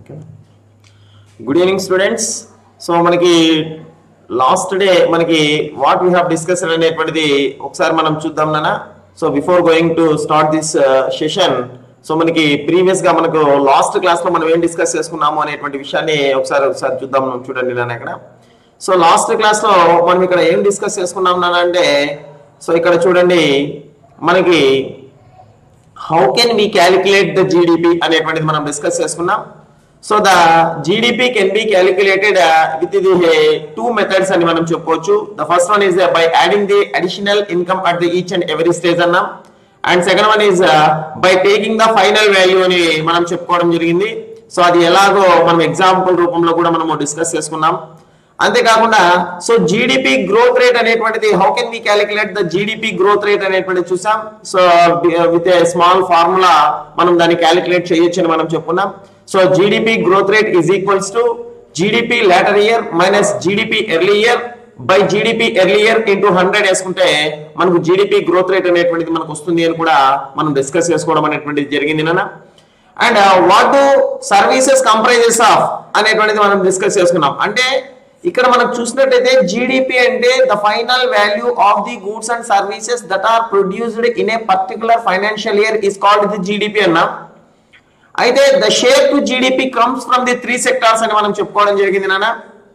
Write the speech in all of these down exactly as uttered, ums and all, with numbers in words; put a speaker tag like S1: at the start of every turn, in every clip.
S1: Okay. Good evening, students. So, మనకి last day మనకి what we have discuss అనేటువంటిది ఒకసారి మనం చూద్దాం నాన్న. So before going to start this session, so మనకి ప్రీవియస్ గా మనకు లాస్ట్ క్లాస్ లో మనం ఏం డిస్కస్ చేసుకున్నాము అనేటువంటి విషయాన్ని ఒకసారి ఒకసారి చూద్దాం. చూడండి నాన్న ఇక్కడ. సో లాస్ట్ క్లాస్ లో మనం ఇక్కడ ఏం డిస్కస్ చేసుకున్నాం నాన్న అంటే, సో ఇక్కడ చూడండి మనకి how can we calculate the GDP అనేటువంటిది మనం డిస్కస్ చేసుకున్నాం. So the GDP can be calculated with the two methods అని మనం చెప్పొచ్చు. The first one is by adding the additional income at the each and every stage అన్నాం. And second one is by taking the final value అని మనం చెప్పుకోవడం జరిగింది. So అది ఎలాగో మనం ఎగ్జాంపుల్ రూపంలో కూడా మనము డిస్కస్ చేసుకున్నాం. అంతేకాకుండా సో జీడిపి గ్రోత్ రేట్ అనేటువంటిది how can we calculate the GDP growth rate అనేటువంటిది చూసాం. So with a small formula మనం దాన్ని క్యాలిక్యులేట్ చేయొచ్చు అని మనం చెప్పుకున్నాం. So GDP growth rate is equals to GDP later year minus GDP early year by GDP early year into hundred వేసుకుంటే మనకు జీడిపి గ్రోత్ రేట్ అనేటువంటిది మనకు వస్తుంది అని కూడా మనం డిస్కస్ చేసుకోవడం అనేటువంటిది జరిగింది నాన్న. And what do services comprises of అనేటువంటిది మనం డిస్కస్ చేసుకున్నాం. అంటే ఇక్కడ మనం చూసినట్టయితే జీడిపి అంటే the final value of the goods and services that are produced in a particular financial year is called the GDP అన్నా. అయితే the share to GDP comes from the three sectors అని మనం చెప్పుకోవడం జరిగింది నాన్న.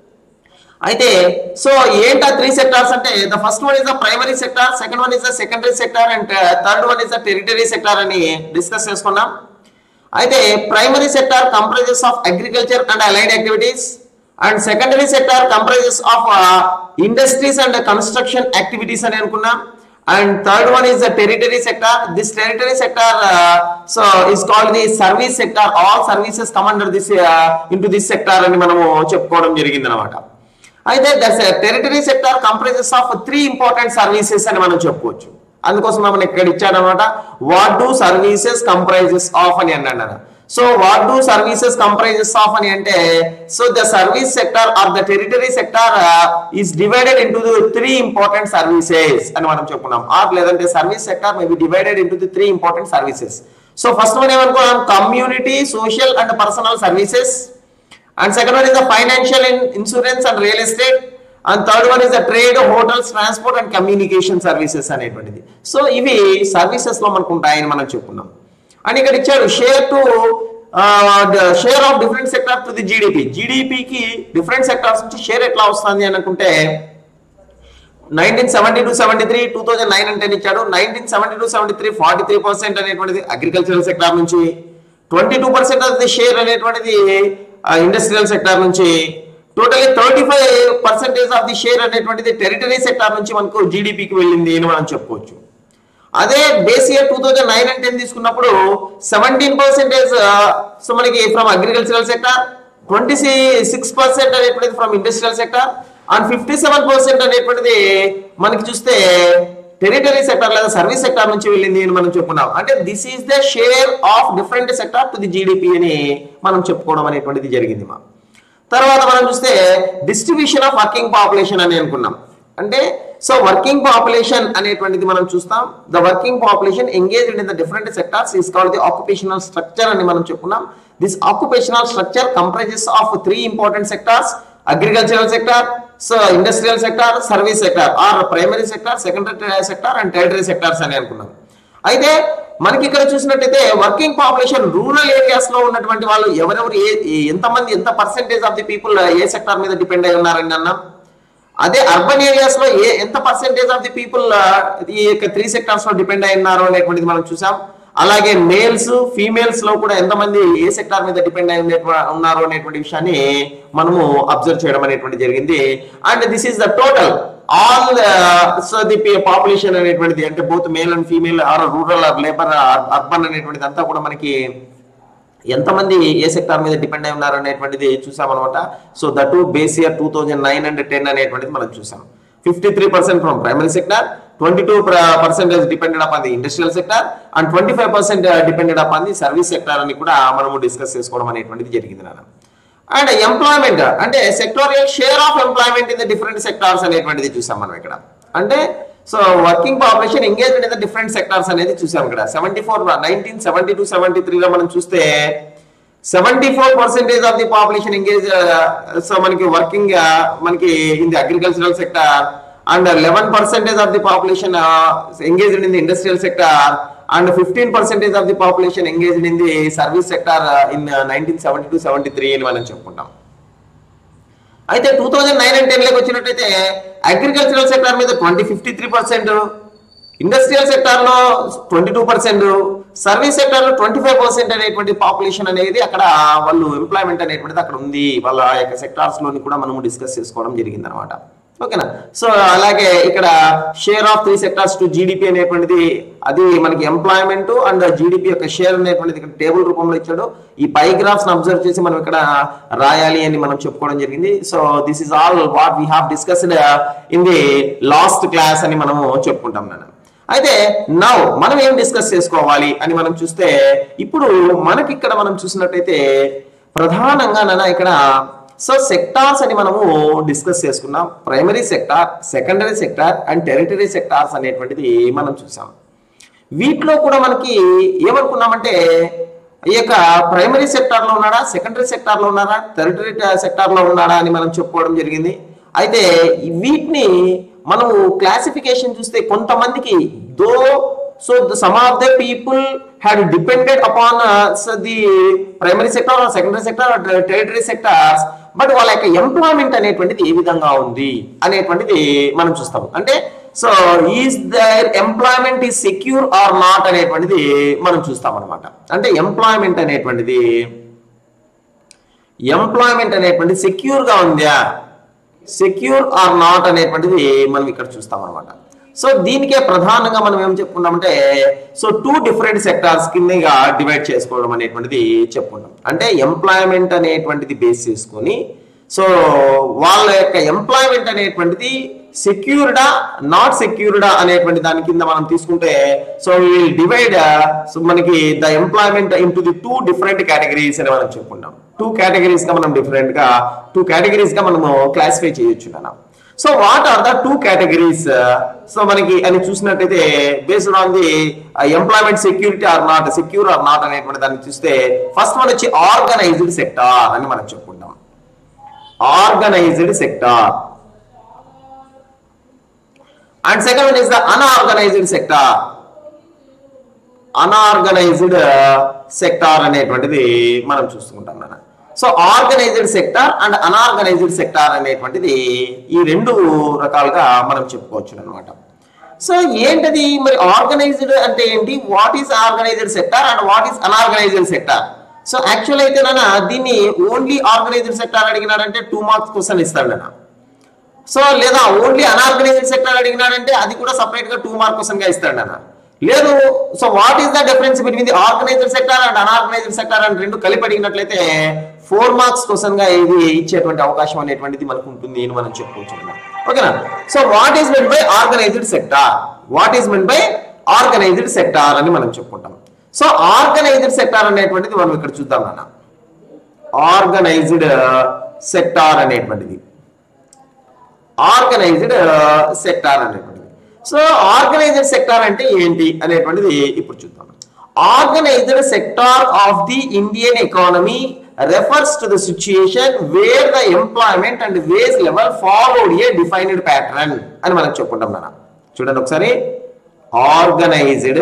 S1: అయితే సో ఏంటా త్రీ సెక్టార్స్ అంటే, the first one is the primary sector, second one is the secondary sector and third one is the tertiary sector అని discuss చేసుకున్నాం. అయితే primary sector comprises of agriculture and allied activities and secondary sector comprises of industries and construction activities అని అనుకున్నాం. And third one is the territory sector. This territory sector uh, so is called the service sector. All services come under this uh, into this sector అని మనము చెప్పుకోవడం జరిగింది అన్నమాట. అయితే the territory sector comprises of three important services అని మనం చెప్పుకోవచ్చు. అందుకోసం మనం ఇక్కడ ఇచ్చాడన్నమాట, what do services comprises of అని అన్నాడు. So what do services comprises of అని అంటే, so the service sector or the tertiary sector is divided into the three important services అని మనం చెప్పుకున్నాం. ఆర్ లేదంటే service sector may be divided into the three important services. So first one ఏమనుకున్నాం, community social and personal services. And second one is the financial insurance and real estate. And third one is the trade, hotels, transport and communication services అనేటువంటిది. So ఇవి services లో మనకు ఉంటాయని మనం చెప్పుకున్నాం. And ఇక్కడ ఇచ్చారు share to share of different sector to the GDP. జీడిపికి డిఫరెంట్ సెక్టార్స్ నుంచి షేర్ ఎట్లా వస్తుంది అని అనుకుంటే, nineteen seventy two seventy three two thousand nine అంటే ఇచ్చాడు. Nineteen seventy two seventy three forty three percent అనేటువంటిది అగ్రికల్చరల్ సెక్టార్ నుంచి, twenty two percent of the share అనేటువంటిది ఇండస్ట్రియల్ సెక్టార్ నుంచి, totally thirty five percentage of the share అనేటువంటిది tertiary sector నుంచి మనకు జీడిపికి వెళ్ళింది అని మనం చెప్పుకోవచ్చు. అదే base year two thousand nine and ten తీసుకున్నప్పుడు సెవెంటీన్ పర్సెంటేజ్ సో మనకి from agricultural sector, twenty six percent అనేటువంటిది from industrial sector and fifty seven percent అనేటువంటిది మనకి చూస్తే టెరిటరీ సెక్టార్ లేదా సర్వీస్ సెక్టార్ నుంచి వెళ్ళింది అని మనం చెప్పుకున్నాం. అంటే this is the share of different sector to the GDP అని మనం చెప్పుకోవడం అనేటువంటిది జరిగింది. మా తర్వాత మనం చూస్తే డిస్ట్రిబ్యూషన్ ఆఫ్ వర్కింగ్ పాపులేషన్ అని అనుకున్నాం. అంటే సో వర్కింగ్ పాపులేషన్ అనేటువంటిది మనం చూస్తాం. The working population engaged in the different sectors is called the occupational structure అని మనం చెప్పుకున్నాం. This occupational structure comprises of three important sectors, agricultural sector, so industrial sector, service sector or primary sector, secondary sector and tertiary sectors అని అనుకున్నాం. అయితే మనకి ఇక్కడ చూసినట్టయితే working population rural areas లో ఉన్నటువంటి వాళ్ళు ఎవరెవరు ఏ ఎంతమంది ఎంత పర్సెంటేజ్ ఆఫ్ ది పీపుల్ ఏ సెక్టార్ మీద డిపెండ్ అయి ఉన్నారని అన్నాం. అదే అర్బన్ ఏరియాస్ లో ఏ ఎంత పర్సెంటేజ్ ఆఫ్ ది పీపుల్ ఈ త్రీ సెక్టార్స్ లో డిపెండ్ అయి ఉన్నారు అనేటువంటిది మనం చూసాం. అలాగే మేల్స్ ఫీమేల్స్ లో కూడా ఎంతమంది ఏ సెక్టార్ మీద డిపెండ్ అయి ఉన్నారు అనేటువంటి విషయాన్ని మనము అబ్జర్వ్ చేయడం అనేటువంటి జరిగింది. And this is the total all so the population అనేటువంటిది అంటే both male and female or rural or labour urban అనేటువంటిది అంతా కూడా మనకి ఎంతమంది ఏ సెక్టార్ మీద డిపెండ్ అయి ఉన్నారు అనేటువంటిది చూసాం అనమాట. So that base year two thousand nine and ten అనేటువంటిది మనం చూసాం. Fifty three percent from primary sector, twenty two percentage depended upon the industrial sector and twenty five percent depended upon the service sector అని కూడా మనము discuss చేసుకోవడం అనేటువంటిది జరిగింది నాన్న. అండ్ ఎంప్లాయ్మెంట్ అంటే sectoral share of employment in the different sectors అనేటువంటిది చూసాం మనం ఇక్కడ. అంటే so working population engaged in the different sectors అనేది చూసాం ఇక్కడ. Seventy four nineteen seventy two seventy three లో మనం చూస్తే seventy-four percent of the population engaged uh, so manaki working uh, manaki in the agricultural sector, and eleven percent of the population uh, engaged in the industrial sector, and fifteen percent of the population engaged in the service sector uh, in uh, nineteen seventy-two seventy-three అని మనం చెప్పుకుంటాం. అయితే two thousand nine and ten లోకి వచ్చినట్లయితే agricultural sector మీద twenty fifty three percent, industrial sector లో twenty two percent, service sector లో twenty five percent అనేటువంటి పాపులేషన్ అనేది అక్కడ వాళ్ళు ఎంప్లాయ్మెంట్ అనేటువంటిది అక్కడ ఉంది. వాళ్ళ యొక్క సెక్టార్స్ లోని కూడా మనము డిస్కస్ చేసుకోవడం జరిగింది అనమాట. ఓకేనా. సో అలాగే ఇక్కడ share of three sectors to GDP అనేటువంటిది అది మనకి ఎంప్లాయ్మెంట్ అండ్ జీడిపి యొక్క షేర్ అనేటువంటిది ఇక్కడ టేబుల్ రూపంలో ఇచ్చాడు. ఈ పై గ్రాఫ్స్ అబ్జర్వ్ చేసి మనం ఇక్కడ రాయాలి అని మనం చెప్పుకోవడం జరిగింది. So this is all what we have discussed in the last class అని మనము చెప్పుకుంటాం నాన్న. అయితే నౌ మనం ఏం డిస్కస్ చేసుకోవాలి అని మనం చూస్తే, ఇప్పుడు మనకి ఇక్కడ మనం చూసినట్టయితే ప్రధానంగా నాన్న ఇక్కడ సో సెక్టార్స్ అని మనము డిస్కస్ చేసుకున్నాం. Primary sector, secondary sector and tertiary sectors అనేటువంటిది మనం చూసాం. వీటిలో కూడా మనకి ఏమనుకున్నామంటే ఈ యొక్క ప్రైమరీ సెక్టార్ లో ఉన్నాడా, సెకండరీ సెక్టార్ లో ఉన్నాడా, టెరిటరీ సెక్టార్ లో ఉన్నాడా అని మనం చెప్పుకోవడం జరిగింది. అయితే వీటిని మనము క్లాసిఫికేషన్ చూస్తే కొంతమందికి though so some of the people had depended upon the primary sector or secondary sector or tertiary sectors, but వాళ్ళ యొక్క ఎంప్లాయ్మెంట్ అనేటువంటిది ఏ విధంగా ఉంది అనేటువంటిది మనం చూస్తాం. అంటే so is their employment is secure or not అనేటువంటిది మనం చూస్తాం అనమాట. అంటే ఎంప్లాయ్మెంట్ అనేటువంటిది ఎంప్లాయ్మెంట్ అనేటువంటిది సెక్యూర్ గా ఉందా, సెక్యూర్ ఆర్ నాట్ అనేటువంటిది మనం ఇక్కడ చూస్తాం అనమాట. సో దీనికే ప్రధానంగా మనం ఏం చెప్పుకున్నామంటే సో టూ డిఫరెంట్ సెక్టార్స్ కిందగా డివైడ్ చేసుకోవడం అనేటువంటిది చెప్పుకున్నాం. అంటే ఎంప్లాయ్మెంట్ అనేటువంటిది బేస్ చేసుకొని సో వాళ్ళ యొక్క ఎంప్లాయ్మెంట్ అనేటువంటిది సెక్యూర్డా నాట్ సెక్యూర్డా అనేటువంటి దాని కింద మనం తీసుకుంటే సో విల్ డివైడ్ సో మనకి the employment into the two different categories అని మనం చెప్పుకున్నాం. టూ కేటగిరీస్ గా మనం డిఫరెంట్ గా టూ కేటగిరీస్ గా మనము క్లాసిఫై చేయొచ్చు అన్న. So what are the two categories so మనకి అని చూసినట్టయితే based on the employment security or not, secure or not అనేటువంటి దాన్ని చూస్తే ఫస్ట్ వన్ వచ్చి ఆర్గనైజ్డ్ సెక్టార్ అని మనం చెప్పుకుంటాం. Organised sector and second one is the unorganised sector. Unorganised sector అనేటువంటిది మనం చూసుకుంటాం నాన్న. So organised sector and unorganised sector అనేటువంటిది ఈ రెండు రకాలుగా మనం చెప్పుకోవచ్చు అనమాట. సో ఏంటది మరి ఆర్గనైజ్డ్ అంటే ఏంటి, what is organised sector and what is unorganised sector? So actual అయితే నాన్న దీన్ని ఓన్లీ ఆర్గనైజ్డ్ సెక్టార్ అడిగినాడంటే టూ మార్క్స్ క్వశ్చన్ ఇస్తాడు నాన్న. సో లేదా ఓన్లీ అన్ఆర్గనైజ్డ్ సెక్టార్ అడిగినాడంటే అది కూడా సపరేట్ గా టూ మార్క్ క్వశ్చన్ గా ఇస్తాడు నాన్న. లేదు so what is the difference between the organised sector and unorganised sector అని రెండు కలిపి అడిగినట్లయితే ఫోర్ మార్క్స్ క్వశ్చన్ గా ఇది ఇచ్చేటువంటి అవకాశం అనేటువంటిది మనకు ఉంటుంది అని మనం చెప్పుకోవచ్చు. ఓకేనా. So what is meant by organised sector, what is meant by organised sector అని మనం చెప్పుకుంటాం. సో ఆర్గనైజ్డ్ సెక్టార్ అనేటువంటిది మనం ఇక్కడ చూద్దాం అన్న. ఆర్గనైజ్డ్ సెక్టార్ అనేటువంటిది ఆర్గనైజ్డ్ సెక్టార్ అనేటువంటిది సో ఆర్గనైజ్డ్ సెక్టార్ అంటే ఏంటి అనేటువంటిది ఇప్పుడు చూద్దాం. Organised sector of the Indian economy refers to the situation where the employment and wage level followed a defined pattern అని మనం చెప్పుకుంటాం నాన్న. చూడండి ఒకసారి, organised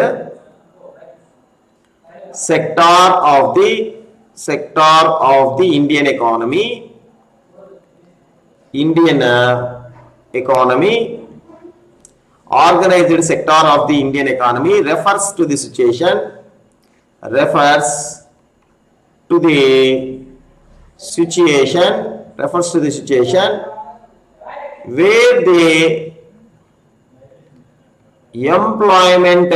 S1: sector of the sector of the Indian economy Indian economy organized sector of the Indian economy refers to the situation refers to the situation refers to the situation where the employment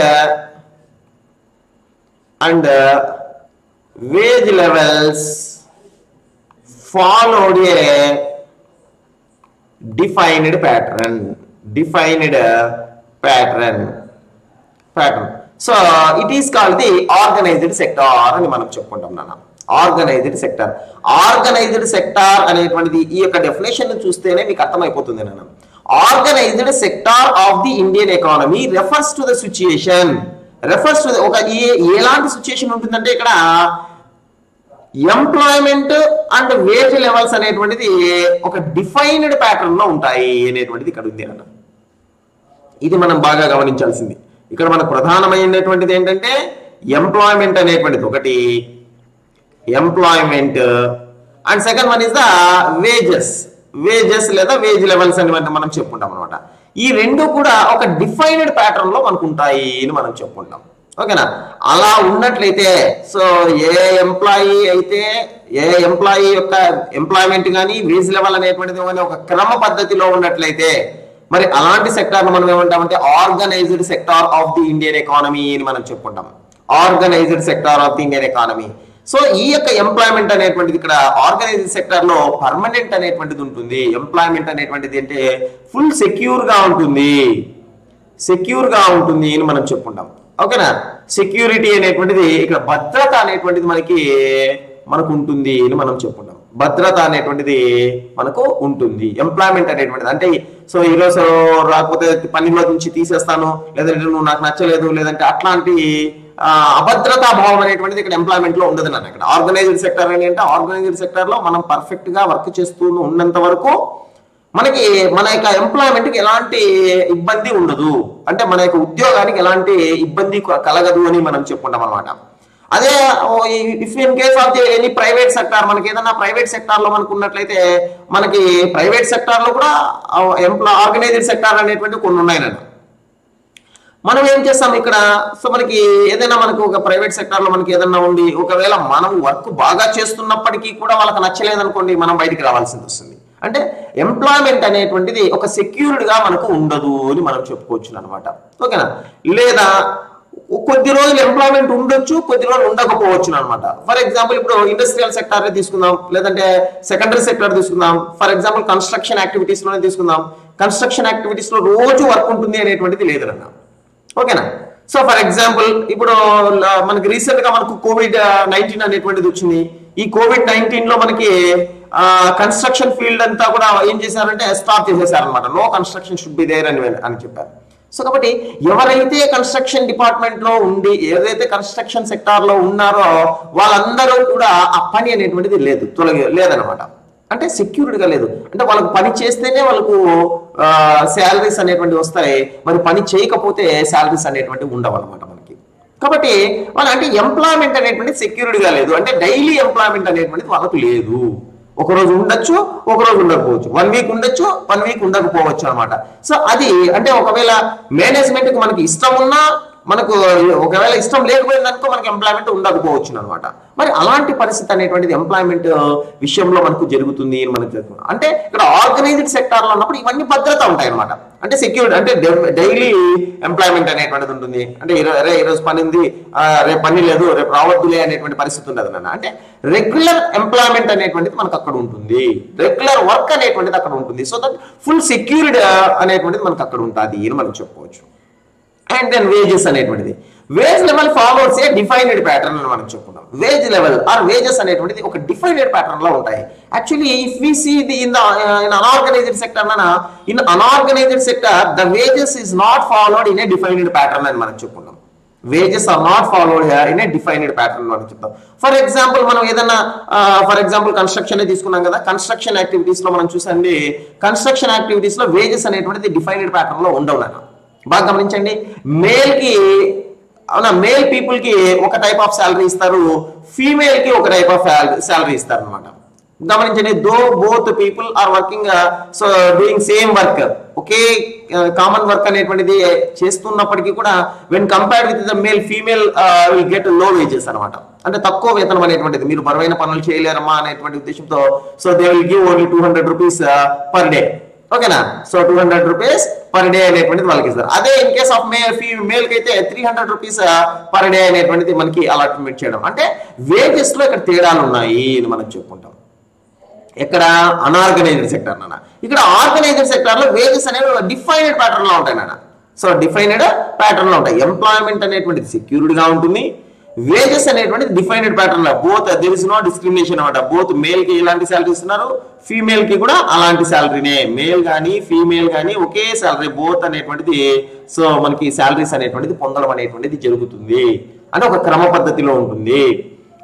S1: and wage levels followed a defined pattern defined pattern pattern so it is called the organized sector అని మనం చెప్పుకుంటాం నాన్న. Organised sector organised sector అనేటువంటిది ఈ యొక్క definition చూస్తేనే మీకు అర్థమైపోతుంది నాన్న. Organised sector of the Indian economy refers to the situation refers to ఒక ఎలాంటి సిచ్యుయేషన్ ఉంటుందంటే ఇక్కడ ఎంప్లాయ్మెంట్ అండ్ వేజ్ లెవెల్స్ అనేటువంటిది ఒక డిఫైన్డ్ ప్యాటర్న్ లో ఉంటాయి అనేటువంటిది ఇక్కడ ఉంది అన్న. ఇది మనం బాగా గమనించాల్సింది. ఇక్కడ మనకు ప్రధానమైనటువంటిది ఏంటంటే ఎంప్లాయ్మెంట్ అనేటువంటిది ఒకటి, employment and second one is the wages wages లేదా వేజ్ లెవెల్స్ అని మనం చెప్పుకుంటాం అనమాట. ఈ రెండు కూడా ఒక డిఫైన్డ్ ప్యాటర్న్ లో మనకు ఉంటాయి అని మనం చెప్పుకుంటాం. ఓకేనా? అలా ఉన్నట్లయితే సో ఏ ఎంప్లాయీ అయితే ఏ ఎంప్లాయీ యొక్క ఎంప్లాయ్మెంట్ కానీ వేజ్ లెవెల్ అనేటువంటిది కానీ ఒక క్రమ పద్ధతిలో ఉన్నట్లయితే మరి అలాంటి సెక్టార్ మనం ఏమంటామంటే organised sector of the Indian economy అని మనం చెప్పుకుంటాం. Organised sector of the Indian economy. So ఈ యొక్క ఎంప్లాయ్మెంట్ అనేటువంటిది ఇక్కడ ఆర్గనైజ్డ్ సెక్టార్ లో పర్మనెంట్ అనేటువంటిది ఉంటుంది. ఎంప్లాయ్మెంట్ అనేటువంటిది అంటే ఫుల్ సెక్యూర్ గా ఉంటుంది, సెక్యూర్ గా ఉంటుంది అని మనం చెప్పుకుంటాం. ఓకేనా? సెక్యూరిటీ అనేటువంటిది ఇక్కడ భద్రత అనేటువంటిది మనకి మనకు ఉంటుంది అని మనం చెప్పుకుంటాం. భద్రత అనేటువంటిది మనకు ఉంటుంది. ఎంప్లాయ్మెంట్ అనేటువంటిది అంటే సో ఈరోజు రాకపోతే పనిలో నుంచి తీసేస్తాను, లేదంటే నువ్వు నాకు నచ్చలేదు, లేదంటే అట్లాంటి అభద్రతా భావం అనేటువంటిది ఇక్కడ ఎంప్లాయ్మెంట్ లో ఉండదు నాన్న. ఇక్కడ ఆర్గనైజ్డ్ సెక్టర్ ఏంటంటే ఆర్గనైజ్డ్ సెక్టర్ లో మనం పర్ఫెక్ట్ గా వర్క్ చేస్తూ ఉన్నంత వరకు మనకి మన యొక్క ఎంప్లాయ్మెంట్ కి ఎలాంటి ఇబ్బంది ఉండదు, అంటే మన యొక్క ఉద్యోగానికి ఎలాంటి ఇబ్బంది కలగదు అని మనం చెప్పుకుంటాం అనమాట. అదే if in case of any private sector, మనకి ఏదైనా ప్రైవేట్ సెక్టార్ లో మనకు ఉన్నట్లయితే మనకి ప్రైవేట్ సెక్టార్ లో కూడా ఎంప్లాయ్ ఆర్గనైజ్డ్ సెక్టార్ అనేటువంటి కొన్ని ఉన్నాయన్న. మనం ఏం చేస్తాం ఇక్కడ, సో మనకి ఏదైనా మనకు ఒక ప్రైవేట్ సెక్టార్ లో మనకి ఏదైనా ఉండి ఒకవేళ మనం వర్క్ బాగా చేస్తున్నప్పటికీ కూడా వాళ్ళకి నచ్చలేదు అనుకోండి, మనం బయటికి రావాల్సింది వస్తుంది. అంటే ఎంప్లాయ్మెంట్ అనేటువంటిది ఒక సెక్యూర్డ్ గా మనకు ఉండదు అని మనం చెప్పుకోవచ్చు అనమాట. ఓకేనా? లేదా కొద్ది రోజులు ఎంప్లాయ్మెంట్ ఉండొచ్చు, కొద్ది రోజులు ఉండకపోవచ్చు అనమాట. ఫర్ ఎగ్జాంపుల్ ఇప్పుడు ఇండస్ట్రియల్ సెక్టార్ తీసుకుందాం, లేదంటే సెకండరీ సెక్టార్ తీసుకుందాం. ఫర్ ఎగ్జాంపుల్ కన్స్ట్రక్షన్ యాక్టివిటీస్ లోనే తీసుకుందాం. కన్స్ట్రక్షన్ యాక్టివిటీస్ లో రోజు వర్క్ ఉంటుంది అనేటువంటిది లేదన్నా. ఓకేనా? సో ఫర్ ఎగ్జాంపుల్ ఇప్పుడు మనకి రీసెంట్ గా మనకు కోవిడ్ నైన్టీన్ అనేటువంటిది వచ్చింది. ఈ కోవిడ్ నైన్టీన్ లో మనకి కన్స్ట్రక్షన్ ఫీల్డ్ అంతా కూడా ఏం చేశారంటే స్టాప్ చేసేసారనమాట. No construction should be there అని అని చెప్పారు. సో కాబట్టి ఎవరైతే కన్స్ట్రక్షన్ డిపార్ట్మెంట్ లో ఉండి ఏదైతే కన్స్ట్రక్షన్ సెక్టార్ లో ఉన్నారో వాళ్ళందరూ కూడా ఆ పని అనేటువంటిది లేదు, తొలగి లేదనమాట. అంటే సెక్యూర్డ్ గా లేదు, అంటే వాళ్ళకు పని చేస్తేనే వాళ్ళకు శాలరీస్ అనేటువంటి వస్తాయి, మరి పని చేయకపోతే శాలరీస్ అనేటువంటి ఉండవు అనమాట మనకి. కాబట్టి వాళ్ళ అంటే ఎంప్లాయ్మెంట్ అనేటువంటి సెక్యూర్డ్ గా లేదు, అంటే డైలీ ఎంప్లాయ్మెంట్ అనేటువంటిది వాళ్ళకు లేదు. ఒక రోజు ఉండొచ్చు, ఒక రోజు ఉండకపోవచ్చు, వన్ వీక్ ఉండొచ్చు, వన్ వీక్ ఉండకపోవచ్చు అనమాట. సో అది అంటే ఒకవేళ మేనేజ్మెంట్ కి మనకి ఇష్టం ఉన్నా, మనకు ఒకవేళ ఇష్టం లేకపోయిందనుకో మనకి ఎంప్లాయ్మెంట్ ఉండకపోవచ్చు అనమాట. మరి అలాంటి పరిస్థితి అనేటువంటిది ఎంప్లాయ్మెంట్ విషయంలో మనకు జరుగుతుంది అని మనకు తెలుసుకున్నాం. అంటే ఇక్కడ ఆర్గనైజ్డ్ సెక్టార్ లో ఉన్నప్పుడు ఇవన్నీ భద్రత ఉంటాయి అనమాట. అంటే సెక్యూర్డ్ అంటే డైలీ ఎంప్లాయ్మెంట్ అనేటువంటిది ఉంటుంది. అంటే రే ఈరోజు పని ఉంది, రేపు పని లేదు, రేపు రావద్దులే అనేటువంటి పరిస్థితి ఉండదు నాన్న. అంటే రెగ్యులర్ ఎంప్లాయ్మెంట్ అనేటువంటిది మనకు అక్కడ ఉంటుంది, రెగ్యులర్ వర్క్ అనేటువంటిది అక్కడ ఉంటుంది. సో దట్ ఫుల్ సెక్యూర్డ్ అనేటువంటిది మనకు అక్కడ ఉంటుంది అని మనం చెప్పుకోవచ్చు. అండ్ దెన్ వేజెస్ అనేటువంటిది, wage level followers a defined pattern అని మనం చెప్పుకున్నాం. వేజ్ లెవెల్ ఆర్ వేజెస్ అనేటువంటిది ఒక డిఫైన్డ్ ప్యాటర్న్ లో ఉంటాయి. Actually if we see the in the in unorganised sector అన్న in unorganised sector the wages is not followed in a defined pattern అని మనం చెప్పుకున్నాం. Wages are not followed in a defined pattern అని చెప్తాం. For example మనం ఏదైనా for example construction తీసుకున్నాం కదా, కన్స్ట్రక్షన్ యాక్టివిటీస్ లో మనం చూసండి, కన్స్ట్రక్షన్ యాక్టివిటీస్ లో వేజెస్ అనేటువంటిది డిఫైన్డ్ ప్యాటర్న్ లో ఉండవు నాన్న. బాగా గమనించండి, మేల్ కి అవునా మేల్ పీపుల్ కి ఒక టైప్ ఆఫ్ శాలరీ ఇస్తారు, ఫీమేల్ కి ఒక టైప్ ఆఫ్ శాలరీ ఇస్తారు అనమాట. గమనించండి, though both people are working so doing same work, ఒకే కామన్ వర్క్ అనేటువంటిది చేస్తున్నప్పటికీ కూడా when compared with the male female will get low wages అనమాట. అంటే తక్కువ వేతనం అనేటువంటిది, మీరు బరువైన పనులు చేయలేరమ్మా అనేటువంటి ఉద్దేశంతో so they will give only two hundred rupees per day. ఓకేనా? So two hundred rupees per day అనేటువంటిది వాళ్ళకి ఇస్తారు. అదే in case of male female కి అయితే three hundred rupees per day అనేటువంటిది మనకి అలాట్మెంట్ చేయడం. అంటే వేజెస్ లో ఇక్కడ తేడాలు ఉన్నాయి అని మనం చెప్పుకుంటాం. ఎక్కడ అన్ఆర్గనైజ్డ్ సెక్టర్ నాన్న, ఇక్కడ ఆర్గనైజ్డ్ సెక్టర్ లో వేజెస్ అనేవి డిఫైన్డ్ ప్యాటర్న్ లో ఉంటాయి నాన్న. సో డిఫైన్డ్ ప్యాటర్న్ లో ఉంటాయి. ఎంప్లాయ్మెంట్ అనేటువంటిది సెక్యూర్డ్ గా ఉంటుంది, వేజెస్ అనేటువంటిది డిఫైన్డ్ ప్యాటర్న్ లో both there is no discrimination అనమాట. బోత్ మేల్ కి ఎలాంటి శాలరీ ఇస్తున్నారు, ఫీమేల్ కి కూడా అలాంటి శాలరీనే, మేల్ గానీ ఫీమేల్ గానీ ఒకే శాలరీ బోత్ అనేటువంటిది సో మనకి శాలరీస్ అనేటువంటిది పొందడం అనేటువంటిది జరుగుతుంది. అంటే ఒక క్రమ పద్ధతిలో ఉంటుంది.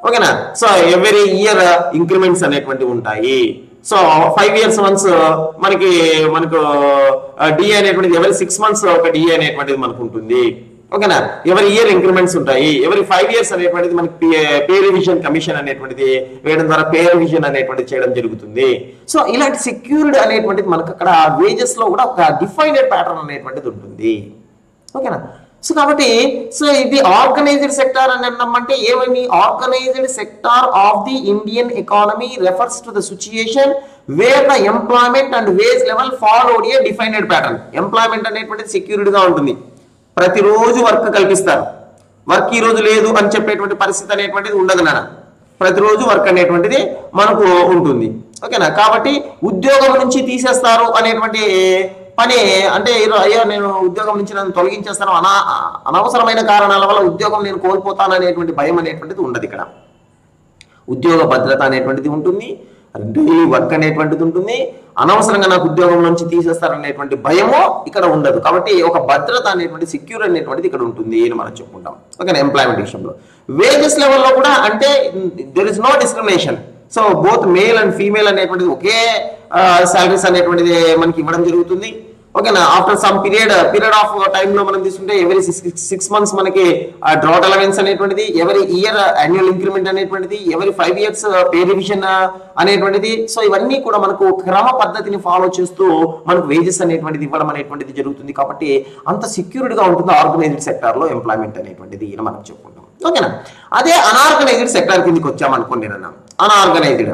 S1: ఓకేనా. సో ఎవ్రీ ఇయర్ ఇంక్రిమెంట్స్ అనేటువంటి ఉంటాయి. సో ఫైవ్ ఇయర్స్ వన్స్ మనకి మనకు డిఏ అనేటువంటిది ఎవరి సిక్స్ మంత్స్ ఒక డిఏ అనేటువంటిది మనకు ఉంటుంది. ఓకేనా. ఎవరి ఇయర్ ఇంక్రిమెంట్స్ ఉంటాయి. ఎవరి ఫైవ్ ఇయర్స్ అనేటువంటిది మనకి పే రివిజన్ కమిషన్ అనేటువంటిది వేయడం ద్వారా పే రివిజన్ అనేటువంటిది చేయడం జరుగుతుంది. సో ఇలాంటి సెక్యూర్డ్ అనేటువంటిది మనకు అక్కడ వేజెస్ లో కూడా ఒక డిఫైన్డ్ ప్యాటర్న్ అనేటువంటిది ఉంటుంది. ఓకేనా. సో కాబట్టి సో ఇది ఆర్గనైజ్డ్ సెక్టార్ అని అన్నామంటే ఏమని, organised sector of the Indian economy refers to the situation where the employment and wage level followed a defined pattern. Employment అనేటువంటిది సెక్యూర్డ్ గా ఉంటుంది. ప్రతిరోజు వర్క్ కల్పిస్తారు. వర్క్ ఈ రోజు లేదు అని చెప్పేటువంటి పరిస్థితి అనేటువంటిది ఉండదు నాన్న. ప్రతిరోజు వర్క్ అనేటువంటిది మనకు ఉంటుంది. ఓకేనా. కాబట్టి ఉద్యోగం నుంచి తీసేస్తారు అనేటువంటి పని అంటే అయ్యో నేను ఉద్యోగం నుంచి నన్ను తొలగించేస్తాను, అనా అనవసరమైన కారణాల వల్ల ఉద్యోగం నేను కోల్పోతాను అనేటువంటి భయం అనేటువంటిది ఉండదు. ఇక్కడ ఉద్యోగ భద్రత అనేటువంటిది ఉంటుంది, డైలీ వర్క్ అనేటువంటిది ఉంటుంది. అనవసరంగా నాకు ఉద్యోగం నుంచి తీసేస్తారనేటువంటి భయము ఇక్కడ ఉండదు. కాబట్టి ఒక భద్రత అనేటువంటి సెక్యూర్ అనేటువంటిది ఇక్కడ ఉంటుంది అని మనం చెప్పుకుంటాం. ఓకే. ఎంప్లాయ్మెంట్ విషయంలో వేజెస్ లెవెల్లో కూడా అంటే there is no discrimination. So both male and female అనేటువంటిది ఒకే సాలరీస్ అనేటువంటిది మనకి ఇవ్వడం జరుగుతుంది. ఓకేనా. After some period period of time లో మనం తీసుకుంటే ఎవరీ సిక్స్ సిక్స్ మంత్స్ మనకి డ్రాట్ అలవెన్స్ అనేటువంటిది, ఎవరీ ఇయర్ యాన్యువల్ ఇంక్రిమెంట్ అనేటువంటిది, every five years pay revision అనేటువంటిది. సో ఇవన్నీ కూడా మనకు క్రమ పద్ధతిని ఫాలో చేస్తూ మనకు వేజెస్ అనేటువంటిది ఇవ్వడం అనేటువంటిది జరుగుతుంది. కాబట్టి అంత సెక్యూర్డ్ గా ఉంటుంది ఆర్గనైజ్డ్ సెక్టార్ లో ఎంప్లాయ్మెంట్ అనేటువంటిది అని మనం చెప్పుకుంటాం. ఓకేనా. అదే అనార్గనైజ్డ్ సెక్టార్ కిందకి వచ్చామనుకోండి నేను అనార్గనైజ్డ్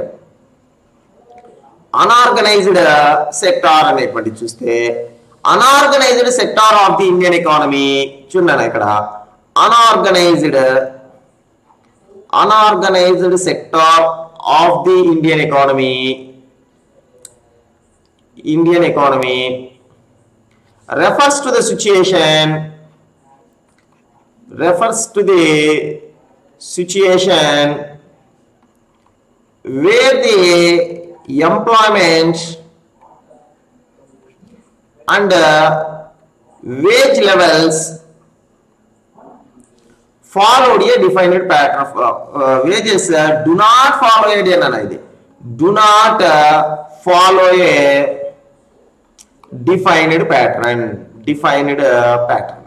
S1: అనార్గనైజ్డ్ సెక్టార్ అనేటువంటి చూస్తే unorganised sector of the Indian economy చూడండి ఇక్కడ unorganised unorganised sector of the Indian economy Indian economy refers to the situation refers to the situation where the employment and uh, wage levels followed a defined pattern of uh, uh, wages uh, do not follow a do not uh, follow a defined pattern defined uh, pattern.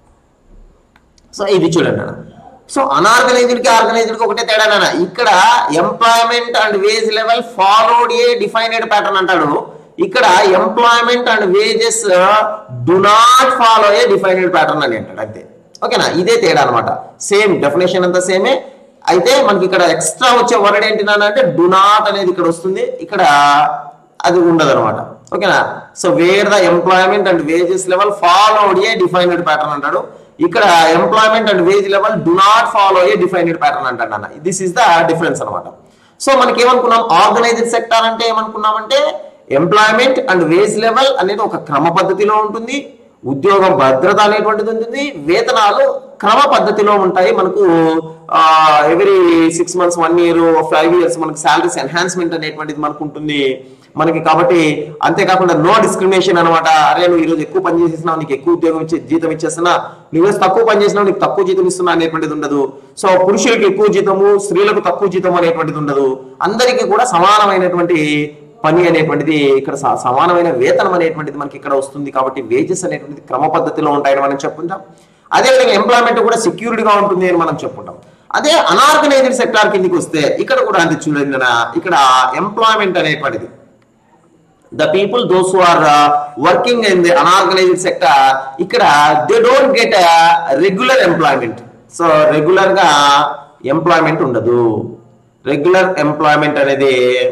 S1: So ఇది చూడండి అన్న. So unorganised కి organised కి ఒకటే తేడా అన్న. ఇక్కడ employment and wage level followed a defined pattern అంటాడు. ఇక్కడ employment and wages do not follow a defined pattern అని అంటాడు అంతే. ఓకేనా. ఇదే తేడా అనమాట. సేమ్ డెఫినేషన్ అంతా సేమే. అయితే మనకి ఇక్కడ ఎక్స్ట్రా వచ్చే వర్డ్ ఏంటి నాన్న అంటే డు నాట్ అనేది ఇక్కడ వస్తుంది, ఇక్కడ అది ఉండదు అనమాట. ఓకేనా. So where the employment and wages level followed a defined pattern అంటాడు. ఇక్కడ employment and wage level do not follow a defined pattern అంటాడు అన్న. దిస్ ఇస్ ద డిఫరెన్స్ అనమాట. సో మనకి ఏమనుకున్నాం, ఆర్గనైజ్డ్ సెక్టార్ అంటే ఏమనుకున్నామంటే ఎంప్లాయ్మెంట్ అండ్ వేజ్ లెవెల్ అనేది ఒక క్రమ పద్ధతిలో ఉంటుంది, ఉద్యోగం భద్రత అనేటువంటిది ఉంటుంది, వేతనాలు క్రమ పద్ధతిలో ఉంటాయి. మనకు every six months one year five years మనకి సాలరీస్ ఎన్హాన్స్మెంట్ అనేటువంటిది మనకు ఉంటుంది మనకి. కాబట్టి అంతేకాకుండా నో డిస్క్రిమినేషన్ అనమాట. అరే నువ్వు ఈరోజు ఎక్కువ పని చేసేసినావు నీకు ఎక్కువ ఉద్యోగం ఇచ్చే జీతం ఇచ్చేస్తున్నా, నువ్వు తక్కువ పని చేసినావు నీకు తక్కువ జీతం ఇస్తున్నా అనేటువంటిది ఉండదు. సో పురుషులకు ఎక్కువ జీతము స్త్రీలకు తక్కువ జీతం అనేటువంటిది ఉండదు. అందరికీ కూడా సమానమైనటువంటి పని అనేటువంటిది ఇక్కడ సమానమైన వేతనం అనేటువంటిది మనకి ఇక్కడ వస్తుంది. కాబట్టి వేజెస్ అనేటువంటిది క్రమ పద్ధతిలో ఉంటాయని మనం చెప్పుకుంటాం. అదేవిధంగా ఎంప్లాయ్మెంట్ కూడా సెక్యూర్డ్ గా ఉంటుంది అని మనం చెప్పుకుంటాం. అదే అనార్గనైజ్డ్ సెక్టార్ కిందకి వస్తే ఇక్కడ కూడా అంతే చూడండి. ఇక్కడ ఎంప్లాయ్మెంట్ అనేటువంటిది the people those who are uh, working in the unorganized sector ఇక్కడ they don't get a regular employment. So regular గా ఎంప్లాయ్మెంట్ ఉండదు. రెగ్యులర్ ఎంప్లాయ్మెంట్ అనేది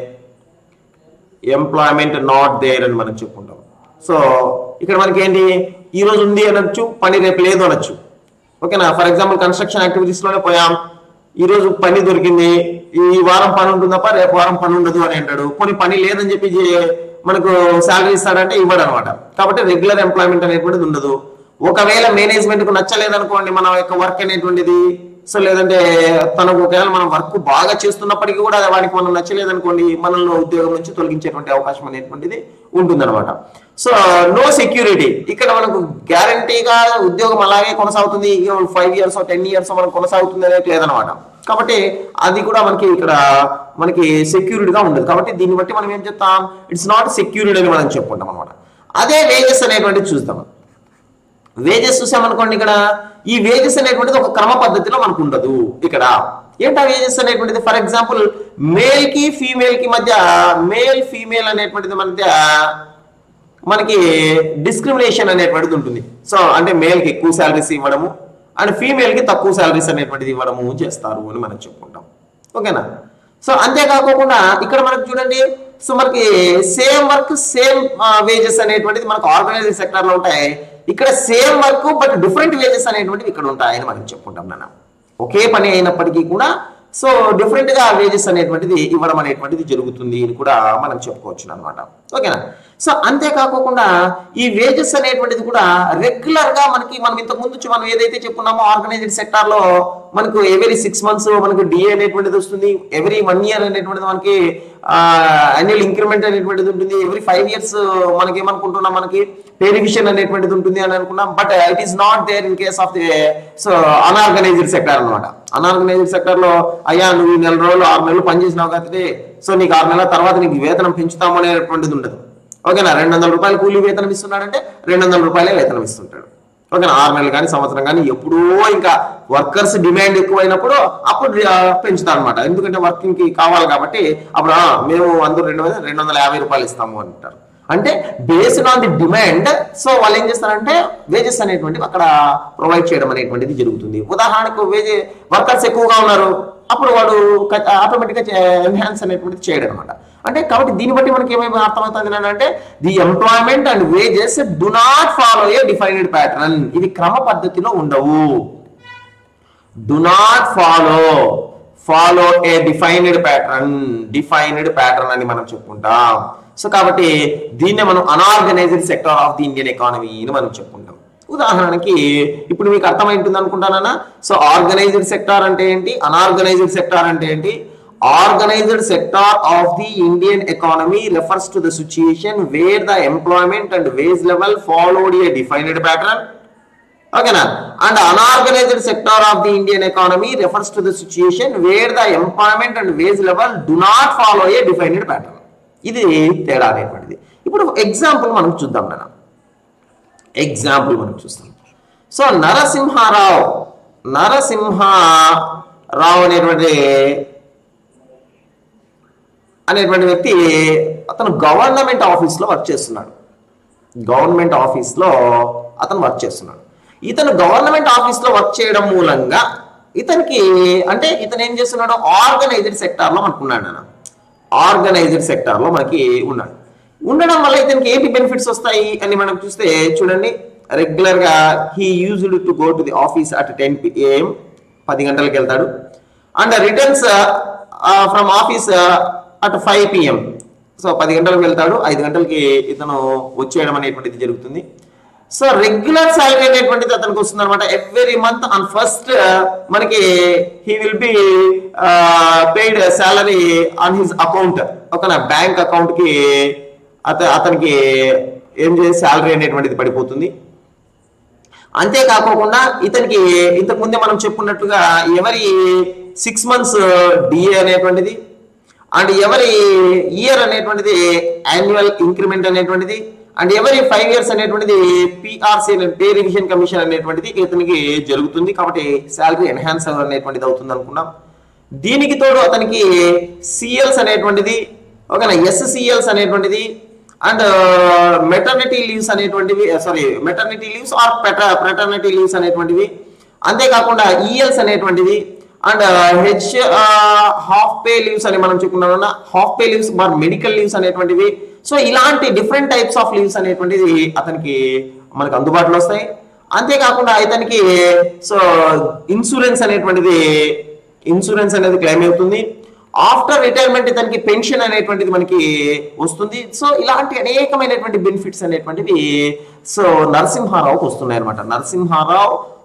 S1: ఎంప్లాయ్మెంట్ నాట్ దేర్ అని మనం చెప్పుకుంటాం. సో ఇక్కడ మనకి ఏంటి ఈ రోజు ఉంది అనొచ్చు, పని రేపు లేదు అనొచ్చు. ఓకేనా. ఫర్ ఎగ్జాంపుల్ కన్స్ట్రక్షన్ యాక్టివిటీస్ లోనే పోయాం, ఈ రోజు పని దొరికింది, ఈ వారం పని ఉంటుంది తప్ప రేపు వారం పని ఉండదు అని అంటాడు. కొన్ని పని లేదని చెప్పి మనకు శాలరీ ఇస్తాడంటే ఇవ్వడు అనమాట. కాబట్టి రెగ్యులర్ ఎంప్లాయ్మెంట్ అనేటువంటిది ఉండదు. ఒకవేళ మేనేజ్మెంట్ కు నచ్చలేదు అనుకోండి మన యొక్క వర్క్ అనేటువంటిది, సో లేదంటే తనకు ఒకవేళ మనం వర్క్ బాగా చేస్తున్నప్పటికీ కూడా వాడికి మనం నచ్చలేదనుకోండి, మనల్ని ఉద్యోగం నుంచి తొలగించేటువంటి అవకాశం అనేటువంటిది ఉంటుందన్నమాట. సో నో సెక్యూరిటీ, ఇక్కడ మనకు గ్యారంటీగా ఉద్యోగం అలాగే కొనసాగుతుంది, ఫైవ్ ఇయర్స్ టెన్ ఇయర్స్ మనకు కొనసాగుతుంది అనేది లేదనమాట. కాబట్టి అది కూడా మనకి ఇక్కడ మనకి సెక్యూరిటీగా ఉండదు. కాబట్టి దీన్ని బట్టి మనం ఏం చెప్తాం, ఇట్స్ నాట్ సెక్యూరిటీ అని మనం చెప్పుకుంటాం అనమాట. అదే వేజెస్ అనేటువంటిది చూస్తాం. వేజెస్ చూసామనుకోండి, ఇక్కడ ఈ వేజెస్ అనేటువంటిది ఒక క్రమ పద్ధతిలో మనకు ఉండదు. ఇక్కడ ఏంటా వేజెస్ అనేటువంటిది, ఫర్ ఎగ్జాంపుల్ మేల్ కి ఫీమేల్ కి మధ్య, మేల్ ఫీమేల్ అనేటువంటిది మధ్య మనకి డిస్క్రిమినేషన్ అనేటువంటిది ఉంటుంది. సో అంటే మేల్ కి ఎక్కువ శాలరీస్ ఇవ్వడము అండ్ ఫీమేల్ కి తక్కువ శాలరీస్ అనేటువంటిది ఇవ్వడము చేస్తారు అని మనం చెప్పుకుంటాం. ఓకేనా? సో అంతేకాకుండా ఇక్కడ మనకు చూడండి, సో మనకి సేమ్ వర్క్ సేమ్ వేజెస్ అనేటువంటిది మనకు ఆర్గనైజ్డ్ సెక్టర్ లో ఉంటాయి. ఇక్కడ same work but different wages అనేటువంటివి ఇక్కడ ఉంటాయని మనం చెప్పుకుంటాం. నాన్న ఒకే పని అయినప్పటికీ కూడా సో డిఫరెంట్ గా వేజెస్ అనేటువంటిది ఇవ్వడం అనేటువంటిది జరుగుతుంది అని కూడా మనం చెప్పుకోవచ్చు అనమాట. ఓకేనా? సో అంతేకాకుండా ఈ వేజెస్ అనేటువంటిది కూడా రెగ్యులర్ గా మనకి మనం ఇంతకు ముందు మనం ఏదైతే చెప్పుకున్నామో ఆర్గనైజ్డ్ సెక్టార్ లో మనకు ఎవరీ సిక్స్ మంత్స్ మనకు డిఏ అనేటువంటిది వస్తుంది, ఎవరీ వన్ ఇయర్ అనేటువంటిది మనకి యాన్యువల్ ఇంక్రిమెంట్ అనేటువంటిది ఉంటుంది, ఎవరీ ఫైవ్ ఇయర్స్ మనకి ఏమనుకుంటున్నాం మనకి పే రివిజన్ అనేటువంటిది ఉంటుంది అని అనుకున్నాం. But it is not there in case of the so unorganised sector అనమాట. అన్ఆర్గనైజ్డ్ సెక్టార్ లో అయ్యా నువ్వు ఈ నెల రోజులు ఆరు నెలలు పనిచేసినావు కాబట్టి సో నీకు ఆరు నెలల తర్వాత నీకు వేతనం పెంచుతాము అనేటువంటిది ఉండదు. ఓకేనా? రెండు వందల రూపాయలు కూలీ వేతనం ఇస్తున్నాడంటే రెండు వందల రూపాయలే వేతనం ఇస్తుంటాడు. ఓకేనా? ఆరు నెలలు కానీ సంవత్సరం కానీ ఎప్పుడో ఇంకా వర్కర్స్ డిమాండ్ ఎక్కువైనప్పుడు అప్పుడు పెంచుతారు అనమాట. ఎందుకంటే వర్కింగ్ కి కావాలి కాబట్టి అప్పుడు మేము అందరూ రెండు వందల రెండు వందల యాభై రూపాయలు ఇస్తాము అంటారు. అంటే based on the demand so వాళ్ళు ఏం చేస్తారంటే వేజెస్ అనేటువంటివి అక్కడ ప్రొవైడ్ చేయడం అనేటువంటిది జరుగుతుంది. ఉదాహరణకు వేజే వర్కర్స్ ఎక్కువగా ఉన్నారు, అప్పుడు వాడు ఆటోమేటిక్ గా ఎన్హాన్స్ అనేటువంటిది చేయడం అనమాట. అంటే కాబట్టి దీన్ని బట్టి మనకి ఏమైనా అర్థమవుతుంది అంటే the employment and wages do not follow a defined pattern, ఇవి క్రమ పద్ధతిలో ఉండవు. Do not follow follow a defined pattern, defined pattern అని మనం చెప్పుకుంటాం. సో కాబట్టి దీన్నే మనం unorganised sector of the Indian economy అని మనం చెప్పుకుంటాం. ఉదాహరణకి ఇప్పుడు మీకు అర్థమైంటుంది అనుకుంటానా. సో ఆర్గనైజ్డ్ సెక్టార్ అంటే ఏంటి, అన్ఆర్గనైజ్డ్ సెక్టార్ అంటే ఏంటి. Organized sector of the Indian economy refers to the situation where the employment and wage level followed a defined pattern. Okay na? And unorganized sector of the Indian economy refers to the situation where the employment and wage level do not follow a defined pattern. ఇది తేడా అనేటువంటిది. ఇప్పుడు example మనం చూద్దాం నాన్న. Example మనం చూస్తాం. So Narasimha Rao Narasimha Rao అనేటువంటి అనేటువంటి వ్యక్తి అతను గవర్నమెంట్ ఆఫీస్లో వర్క్ చేస్తున్నాడు. గవర్నమెంట్ ఆఫీస్లో అతను వర్క్ చేస్తున్నాడు. ఇతను గవర్నమెంట్ ఆఫీస్లో వర్క్ చేయడం మూలంగా ఇతనికి అంటే ఇతను ఏం చేస్తున్నాడు, ఆర్గనైజ్డ్ సెక్టార్లో మనకు ఉన్నాడు అన్న. ఆర్గనైజ్డ్ సెక్టార్లో మనకి ఉన్నాడు. ఉండడం వల్ల ఇతనికి ఏంటి బెనిఫిట్స్ వస్తాయి అని మనం చూస్తే చూడండి, రెగ్యులర్గా he used to go to the office at ten AM, పది గంటలకు వెళ్తాడు. And returns from office at five PM. So పది గంటలకు వెళ్తాడు, ఐదు గంటలకి ఇతను వచ్చేయడం అనేటువంటిది జరుగుతుంది. సో రెగ్యులర్ సాలరీ అనేటువంటిది అతనికి వస్తుంది అనమాట. ఎవ్రీ మంత్ ఆన్ ఫస్ట్ మనకి he will be paid salary on his account. ఓకేనా? బ్యాంక్ అకౌంట్ కి అత అతనికి ఏం చేసి సాలరీ అనేటువంటిది పడిపోతుంది. అంతేకాకుండా ఇతనికి ఇంతకు ముందే మనం చెప్పుకున్నట్టుగా ఎవరి సిక్స్ మంత్స్ డిఏ అనేటువంటిది అండ్ ఎవరి ఇయర్ అనేటువంటిది యాన్యువల్ ఇంక్రిమెంట్ అనేటువంటిది అండ్ ఎవరి ఫైవ్ ఇయర్స్ అనేటువంటిది పిఆర్సి పే రివిజన్ కమిషన్ అనేటువంటిది ఇతనికి జరుగుతుంది. కాబట్టి శాలరీ ఎన్హాన్స్ అనేటువంటిది అవుతుంది అనుకున్నాం. దీనికి తోడు అతనికి సిఎల్స్ అనేటువంటిది, ఓకేనా, ఎస్సిఎల్స్ అనేటువంటిది అండ్ మెటర్నిటీ లీవ్స్ అనేటువంటివి, sorry maternity leaves or paternity leaves అనేటువంటివి, అంతేకాకుండా ఈఎల్స్ అనేటువంటిది and H half pay leaves అని మనం చెప్పుకున్నాం. హాఫ్ పే లీవ్స్ మరి మెడికల్ లీవ్స్ అనేటువంటివి. సో ఇలాంటి డిఫరెంట్ టైప్స్ ఆఫ్ లీవ్స్ అనేటువంటిది అతనికి మనకు అందుబాటులో వస్తాయి. అంతేకాకుండా ఇతనికి సో ఇన్సూరెన్స్ అనేటువంటిది ఇన్సూరెన్స్ అనేది క్లెయిమ్ అవుతుంది. ఆఫ్టర్ రిటైర్మెంట్ ఇతనికి పెన్షన్ అనేటువంటిది మనకి వస్తుంది. సో ఇలాంటి అనేకమైనటువంటి బెనిఫిట్స్ అనేటువంటివి సో నరసింహారావుకి వస్తున్నాయి అనమాట. Narasimha Rao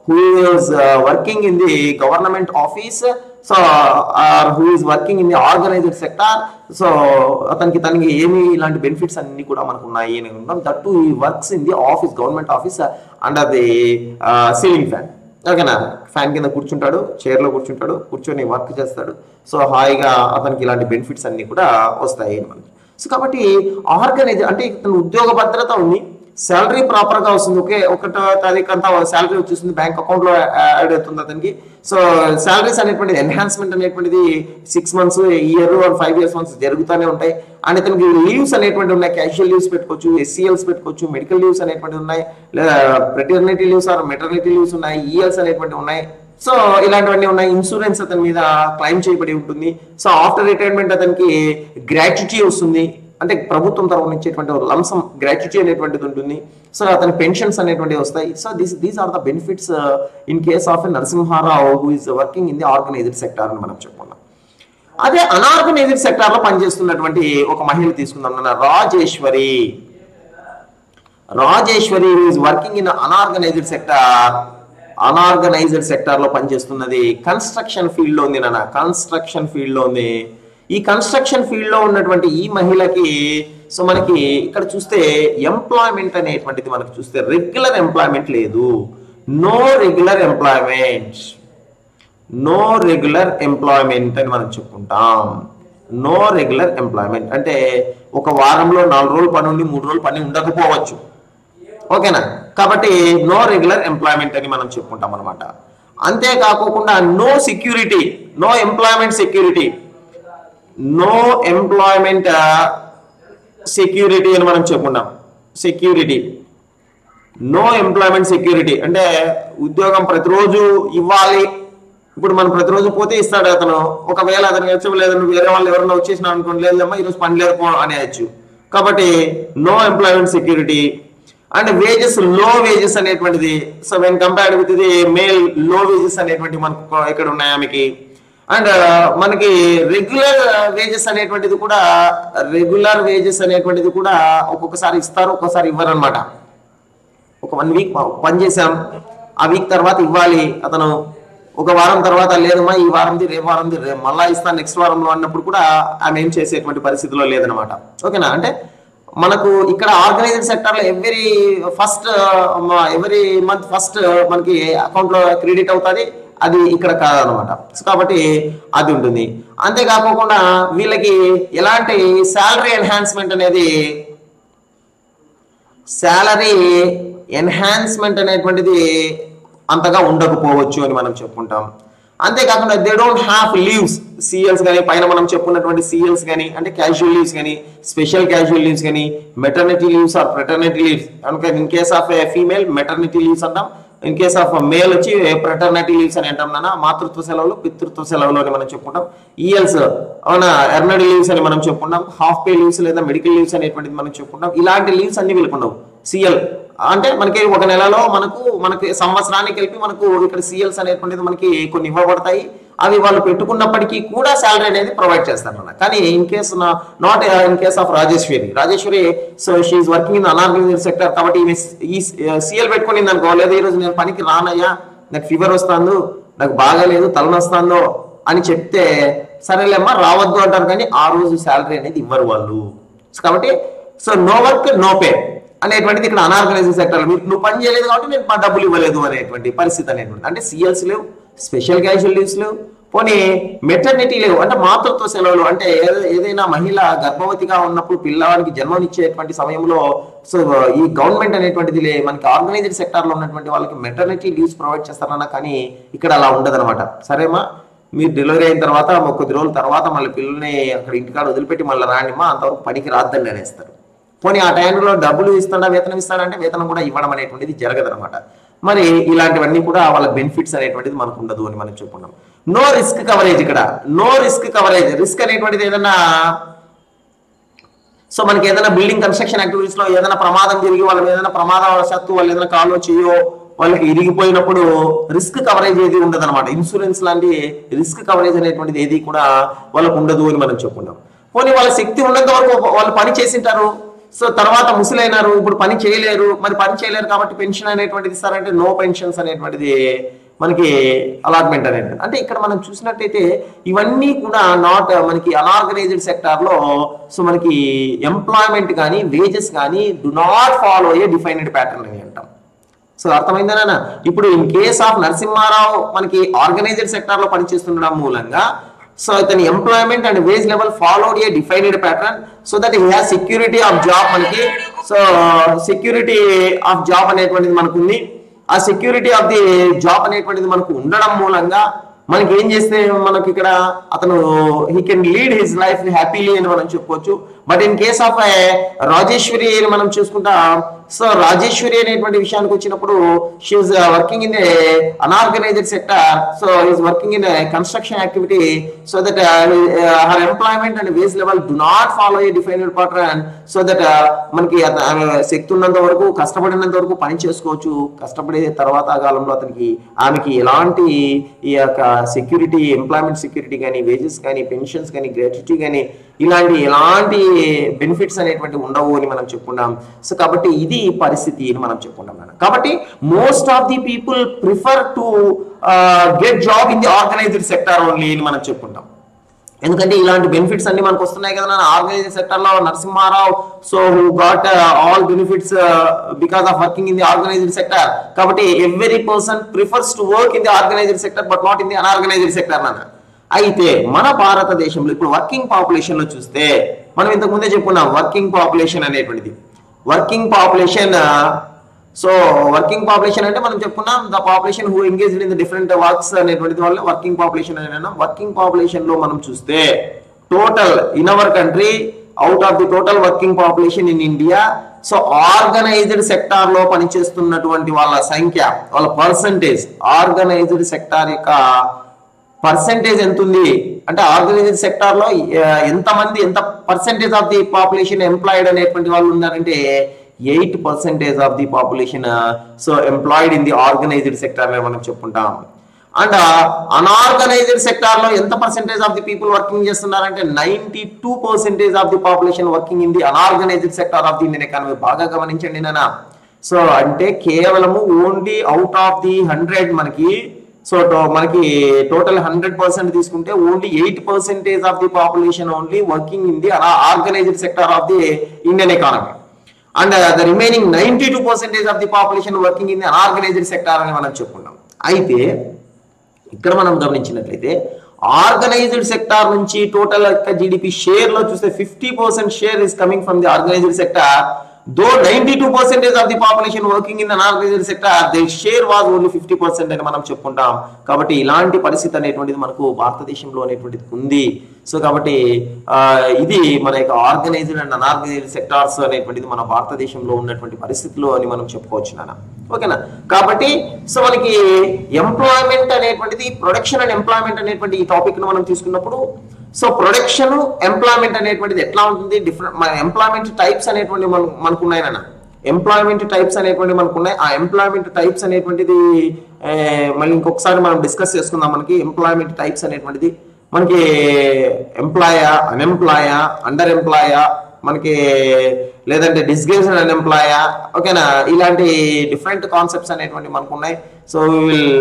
S1: who is uh, working in the government office, so or who is working in the organized sector, so అతనికి తనకి ఏమి ఇలాంటి బెనిఫిట్స్ అన్ని కూడా మనకు ఉన్నాయి అని అనుకుంటాం. That too he works in the office, government office under the ceiling fan. ఓకేనా, ఫ్యాన్ కింద కూర్చుంటాడు, చైర్ లో కూర్చుంటాడు, కూర్చొని వర్క్ చేస్తాడు. సో హాయిగా అతనికి ఇలాంటి బెనిఫిట్స్ అన్ని కూడా వస్తాయి అని మనకి. సో కాబట్టి ఆర్గనైజ్ అంటే ఇతను ఉద్యోగ భద్రత ఉంది, శాలరీ ప్రాపర్ గా వస్తుంది. ఓకే, ఒకటో తారీఖు అంతా శాలరీ వచ్చేస్తుంది, బ్యాంక్ అకౌంట్ లో యాడ్ అవుతుంది అతనికి. సో శాలరీస్ అనేటువంటిది ఎన్హాన్స్మెంట్ అనేటువంటిది six months year five years months జరుగుతూనే ఉంటాయి. అండ్ ఇతనికి లీవ్స్ అనేటువంటి ఉన్నాయి, క్యాజువల్ లీవ్స్ పెట్టుకోవచ్చు, ఎస్సీఎల్స్ పెట్టుకోవచ్చు, మెడికల్ లీవ్స్ అనేటువంటివి ఉన్నాయి, లేదా paternity leaves or maternity leaves ఉన్నాయి, ఈఎల్స్ అనేటువంటివి ఉన్నాయి. సో ఇలాంటివన్నీ ఉన్నాయి. ఇన్సూరెన్స్ అతని మీద క్లెయిమ్ చేయబడి ఉంటుంది. సో ఆఫ్టర్ రిటైర్మెంట్ అతనికి గ్రాట్యుటీ వస్తుంది, అంటే ప్రభుత్వం తరఫున ఇచ్చేటువంటి లంసం గ్రాట్యుటీ అనేటువంటిది ఉంటుంది. సో అతని పెన్షన్స్ అనేటువంటివి వస్తాయి. So this these are the benefits in case of Narasimha Rao who is working in the organised sector అని మనం చెప్పుకున్నాం. అదే అనార్గనైజ్డ్ సెక్టార్ లో పనిచేస్తున్నటువంటి ఒక మహిళ తీసుకుందాం నాన్న, Rajeshwari. Rajeshwari is working in unorganised sector. Unorganised sector లో పనిచేస్తున్నది, కన్స్ట్రక్షన్ ఫీల్డ్ లో ఉంది నాన్న, కన్స్ట్రక్షన్ ఫీల్డ్ లో ఉంది. ఈ కన్స్ట్రక్షన్ ఫీల్డ్ లో ఉన్నటువంటి ఈ మహిళకి సో మనకి ఇక్కడ చూస్తే ఎంప్లాయ్మెంట్ అనేటువంటిది మనకు చూస్తే రెగ్యులర్ ఎంప్లాయ్మెంట్ లేదు, no regular employment, no regular employment అని మనం చెప్పుకుంటాం. నో రెగ్యులర్ ఎంప్లాయ్మెంట్ అంటే ఒక వారంలో నాలుగు రోజులు పని ఉండి మూడు రోజులు పని ఉండకపోవచ్చు. ఓకేనా, కాబట్టి నో రెగ్యులర్ ఎంప్లాయ్మెంట్ అని మనం చెప్పుకుంటాం అనమాట. అంతేకాకుండా no security, no employment security, no employment security అని మనం చెప్పుకున్నాం. సెక్యూరిటీ, నో ఎంప్లాయ్మెంట్ సెక్యూరిటీ అంటే ఉద్యోగం ప్రతిరోజు ఇవ్వాలి. ఇప్పుడు మనం ప్రతిరోజు పోతే ఇస్తాడు అతను. ఒకవేళ అతనికి వచ్చి లేదంటే వేరే వాళ్ళు ఎవరైనా వచ్చేసినా అనుకోండి, లేదమ్మా ఈరోజు పని లేదు అనేయచ్చు. కాబట్టి no employment security. And wages, low wages అనేటువంటిది. So when compared with the male, low wages అనేటువంటి మనకు ఇక్కడ ఉన్నాయి ఆమెకి. అండ్ మనకి రెగ్యులర్ వేజెస్ అనేటువంటిది కూడా, రెగ్యులర్ వేజెస్ అనేటువంటిది కూడా ఒక్కొక్కసారి ఇస్తారు, ఒక్కొక్కసారి ఇవ్వరు అనమాట. ఒక వన్ వీక్ పని చేసాం, ఆ వీక్ తర్వాత ఇవ్వాలి అతను. ఒక వారం తర్వాత లేదమ్మా ఈ వారంది రేపు వారంది మళ్ళా ఇస్తాను నెక్స్ట్ వారంలో అన్నప్పుడు కూడా ఆమె ఏం చేసేటువంటి పరిస్థితిలో లేదనమాట. ఓకేనా, అంటే మనకు ఇక్కడ ఆర్గనైజ్డ్ సెక్టర్ లో every first every month first మనకి అకౌంట్ లో క్రెడిట్ అవుతుంది, అది ఇక్కడ కాదనమాట. కాబట్టి అది ఉంటుంది. అంతేకాకుండా వీళ్ళకి ఎలాంటి శాలరీ ఎన్హాన్స్మెంట్ అనేది, శాలరీ ఎన్హాన్స్మెంట్ అనేటువంటిది అంతగా ఉండకపోవచ్చు అని మనం చెప్పుకుంటాం. అంతేకాకుండా they don't have leaves, CLs కానీ పైన మనం చెప్పుకున్నటువంటి సిఎల్స్ కానీ అంటే క్యాజువల్ లీవ్స్ కానీ, స్పెషల్ క్యాజువల్ లీవ్స్ కానీ, maternity leaves or paternity leaves. అంటే in case of a female maternity leaves అంటాం, ఇన్ కేస్ ఆఫ్ మేల్ వచ్చి ప్రెటర్నిటీ లీవ్స్ అని అంటాం నాన్న. మాతృత్వ సెలవులు, పితృత్వ సెలవులు అని మనం చెప్పుకుంటాం. ఈఎల్స్ అవునా, ఎర్నడ్ లీవ్స్ అని మనం చెప్పుకుంటాం. హాఫ్ పే లీవ్స్ లేదా మెడికల్ లీవ్స్ అనేటువంటిది మనం చెప్పుకుంటాం. ఇలాంటి లీవ్స్ అన్ని వీళ్ళకుండవు. సిఎల్ అంటే మనకి ఒక నెలలో మనకు మనకి సంవత్సరానికి కలిపి మనకు ఇక్కడ సిఎల్స్ అనేటువంటిది మనకి కొన్ని ఇవ్వబడతాయి. అవి వాళ్ళు పెట్టుకున్నప్పటికీ కూడా శాలరీ అనేది ప్రొవైడ్ చేస్తారు. కానీ in case not in case of Rajeshwari, Rajeshwari so she's working in unorganised sector. కాబట్టి ఈ సిఎల్ పెట్టుకునింది అనుకో, లేదా ఈరోజు నేను పనికి రానయ్యా, నాకు ఫీవర్ వస్తాను, నాకు బాగాలేదు, తలనొస్తాందో అని చెప్తే సరేలేమ్మా రావద్దు అంటారు, కానీ ఆ రోజు శాలరీ అనేది ఇవ్వరు వాళ్ళు. కాబట్టి so no work no pay అనేటువంటిది ఇక్కడ అనార్గనైజ్డ్ సెక్టర్. నువ్వు పని చేయలేదు కాబట్టి నేను డబ్బులు ఇవ్వలేదు అనేటువంటి పరిస్థితి అనేటువంటి. అంటే సిఎల్స్ లేవు, స్పెషల్ క్యాజువల్ లీవ్స్ లేవు, పోనీ మెటర్నిటీ లేవు అంటే మాతృత్వ సెలవులు. అంటే ఏదైనా మహిళ గర్భవతిగా ఉన్నప్పుడు పిల్లవాడికి జన్మనిచ్చేటువంటి సమయంలో సో ఈ గవర్నమెంట్ అనేటువంటిది లే మనకి ఆర్గనైజ్డ్ సెక్టర్ లో ఉన్నటువంటి వాళ్ళకి మెటర్నిటీ లీవ్స్ ప్రొవైడ్ చేస్తారన్నా, కానీ ఇక్కడ అలా ఉండదు అనమాట. సరేమా మీరు డెలివరీ అయిన తర్వాత కొద్ది రోజుల తర్వాత మళ్ళీ పిల్లల్ని అక్కడ ఇంటికాడ వదిలిపెట్టి మళ్ళీ రానిమ్మా, అంతవరకు పనికి రాద్దని అనేస్తారు. పోనీ ఆ టైంలో డబ్బులు ఇస్తాడా, వేతనం ఇస్తాడంటే వేతనం కూడా ఇవ్వడం అనేటువంటిది జరగదు అనమాట. మరి ఇలాంటివన్నీ కూడా వాళ్ళ బెనిఫిట్స్ అనేటువంటిది మనకు ఉండదు అని మనం చెప్పుకున్నాం. నో రిస్క్ కవరేజ్, ఇక్కడ నో రిస్క్ కవరేజ్. రిస్క్ అనేటువంటిది ఏదన్నా సో మనకి ఏదైనా బిల్డింగ్ కన్స్ట్రక్షన్ యాక్టివిటీస్ లో ఏదైనా ప్రమాదం జరిగి వాళ్ళ ఏదైనా ప్రమాదవశాత్తు వాళ్ళు ఏదైనా కాలో చేయో వాళ్ళకి ఇరిగిపోయినప్పుడు రిస్క్ కవరేజ్ ఏది ఉండదు అనమాట. ఇన్సూరెన్స్ లాంటి రిస్క్ కవరేజ్ అనేటువంటిది ఏది కూడా వాళ్ళకు ఉండదు అని మనం చెప్పుకున్నాం. పోనీ వాళ్ళ శక్తి ఉన్నంత వరకు వాళ్ళు పని చేసింటారు, సో తర్వాత ముసలైనారు, ఇప్పుడు పని చేయలేరు, మరి పని చేయలేరు కాబట్టి పెన్షన్ అనేటువంటిది ఇస్తారంటే నో పెన్షన్స్ అనేటువంటిది మనకి అలాట్మెంట్ అనేది. అంటే ఇక్కడ మనం చూసినట్టయితే ఇవన్నీ కూడా నాట్ మనకి అన్ఆర్గనైజ్డ్ సెక్టార్ లో సో మనకి ఎంప్లాయ్మెంట్ కానీ వేజెస్ కానీ do not follow a defined pattern అని అంటాం. సో అర్థమైందేనా? ఇప్పుడు ఇన్ కేస్ ఆఫ్ నరసింహారావు మనకి ఆర్గనైజ్డ్ సెక్టార్ లో పనిచేస్తుండడం మూలంగా సో ఇతని employment and wage level followed a defined pattern so that he has security of job. మనకి సో సెక్యూరిటీ ఆఫ్ జాబ్ అనేటువంటిది మనకు ఉంది. ఆ సెక్యూరిటీ ఆఫ్ ది జాబ్ అనేటువంటిది మనకు ఉండడం మూలంగా మనకి ఏం చేస్తే మనకి ఇక్కడ అతను he can lead his life happily అని మనం చెప్పుకోవచ్చు. But in case of Rajeshwari అని మనం చూసుకుంటాం. సో రాజేశ్వరి అనేటువంటి విషయానికి వచ్చినప్పుడు she's working in a unorganised sector. So is working in construction activity so that her employment and wage level do not follow a defined pattern so that మనకి శక్తి ఉన్నంత వరకు కష్టపడినంత వరకు పని చేసుకోవచ్చు. కష్టపడే తర్వాత కాలంలో అతనికి ఆమెకి ఎలాంటి ఈ యొక్క సెక్యూరిటీ ఎంప్లాయ్మెంట్ సెక్యూరిటీ కానీ వేజెస్ కానీ పెన్షన్స్ కానీ గ్రాట్యుటీ కానీ ఇలాంటి ఎలాంటి బెనిఫిట్స్ అనేటువంటి ఉండవు అని మనం చెప్పుకున్నాం. సో కాబట్టి ఇది పరిస్థితి అని మనం చెప్పుకుంటాం. కాబట్టి most of the people prefer to get job in the organised sector only అని మనం చెప్పుకుంటాం. ఎందుకంటే ఇలాంటి బెనిఫిట్స్ అన్ని మనకు వస్తున్నాయి కదా ఆర్గనైజ్డ్ సెక్టర్ లో. Narasimha Rao so who got all benefits because of working in the organised sector. కాబట్టి every person prefers to work in the organised sector but not in the unorganised sector అన్న. అయితే మన భారతదేశంలో ఇప్పుడు వర్కింగ్ పాపులేషన్ లో చూస్తే మనం ఇంతకు ముందే చెప్పుకున్నాం వర్కింగ్ పాపులేషన్ అనేటువంటిది. Working population so working population అంటే మనం చెప్పుకున్నాం the population who engaged in the different works అనేటువంటిది వల్ల వర్కింగ్ పాపులేషన్ అని. వర్కింగ్ పాపులేషన్ లో మనం చూస్తే total in our country out of the total working population in India so organised sector లో పనిచేస్తున్నటువంటి వాళ్ళ సంఖ్య, వాళ్ళ పర్సంటేజ్, ఆర్గనైజ్డ్ సెక్టార్ యొక్క పర్సెంటేజ్ ఎంత ఉంది అంటే ఆర్గనైజ్డ్ సెక్టార్ లో ఎంతమంది ఎంత percentage of the population employed అనేటువంటి వాళ్ళు ఉన్నారంటే eight percentage of the population so employed in the organised sector మనం చెప్పుకుంటాం. అండ్ అన్ఆర్గనైజ్డ్ సెక్టార్ లో ఎంత percentage of the people working చేస్తున్నారంటే ninety two percentage of the population working in the unorganised sector of the Indian economy. బాగా గమనించండి నాన్న. So అంటే కేవలము only out of the hundred మనకి సో మనకి టోటల్ హండ్రెడ్ పర్సెంట్ తీసుకుంటే only eight percentage of the population only working in the organised sector of the Indian economy and the remaining ninety two percentage of the population working in the unorganised sector అని మనం చెప్పుకున్నాం. అయితే ఇక్కడ మనం గమనించినట్లయితే organised sector నుంచి total యొక్క GDP share లో చూస్తే fifty percent share is coming from the organised sector. Though ninety-two percent of the population working in the unorganized sector, their share was only fifty percent అని మనం చెప్పుకుంటాం. కాబట్టి ఇలాంటి పరిస్థితి అనేటువంటిది మనకు భారతదేశంలో అనేటువంటిది ఉంది. సో కాబట్టి ఇది మన యొక్క ఆర్గనైజ్డ్ అండ్ అన్ఆర్గనైజ్డ్ సెక్టార్స్ అనేటువంటిది మన భారతదేశంలో ఉన్నటువంటి పరిస్థితులు అని మనం చెప్పుకోవచ్చు నాన్న. ఓకేనా? కాబట్టి సో మనకి ఎంప్లాయ్మెంట్ అనేటువంటిది ప్రొడక్షన్ అండ్ ఎంప్లాయ్మెంట్ అనేటువంటి ఈ టాపిక్ ను మనం తీసుకున్నప్పుడు సో ప్రొడక్షన్ ఎంప్లాయ్మెంట్ అనేటువంటిది ఎట్లా ఉంటుంది, డిఫరెంట్ ఎంప్లాయ్మెంట్ టైప్స్ అనేటువంటి మనకు ఉన్నాయన్న. ఎంప్లాయ్మెంట్ టైప్స్ అనేటువంటి మనకు ఉన్నాయి. ఆ ఎంప్లాయ్మెంట్ టైప్స్ అనేటువంటిది మళ్ళీ ఇంకొకసారి మనం డిస్కస్ చేసుకుందాం. మనకి ఎంప్లాయ్మెంట్ టైప్స్ అనేటువంటిది మనకి ఎంప్లాయా, అన్ఎంప్లాయా, అండర్ ఎంప్లాయా, మనకి లేదంటే డిస్గేజ్డ్ అన్ఎంప్లాయా, ఓకేనా, ఇలాంటి డిఫరెంట్ కాన్సెప్ట్స్ అనేటువంటి మనకు ఉన్నాయి. సో వి విల్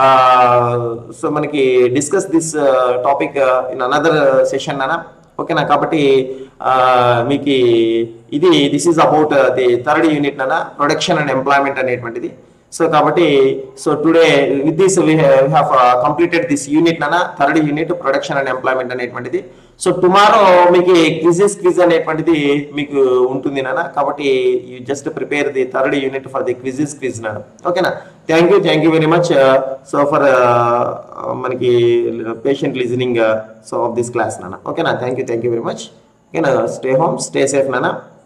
S1: సో మనకి discuss this topic in another session అన్న. ఓకేనా? కాబట్టి మీకు ఇది this is about the third unit అన్న, ప్రొడక్షన్ అండ్ ఎంప్లాయ్మెంట్ అనేటువంటిది. సో కాబట్టి so today with this we have completed this unit అన్న, third unit production and employment అనేటువంటిది. సో టుమారో మీకు క్విజెస్ క్విజ్ అనేటువంటిది మీకు ఉంటుంది నాన్న. కాబట్టి you just prepare the third unit for the quizzes quiz నాన్న. ఓకేనా? Thank you thank you very much so for మనకి patient listening so of this class నాన్న. ఓకేనా? Thank you thank you very much. ఓకేనా? స్టే హోమ్, స్టే సేఫ్ నాన్న.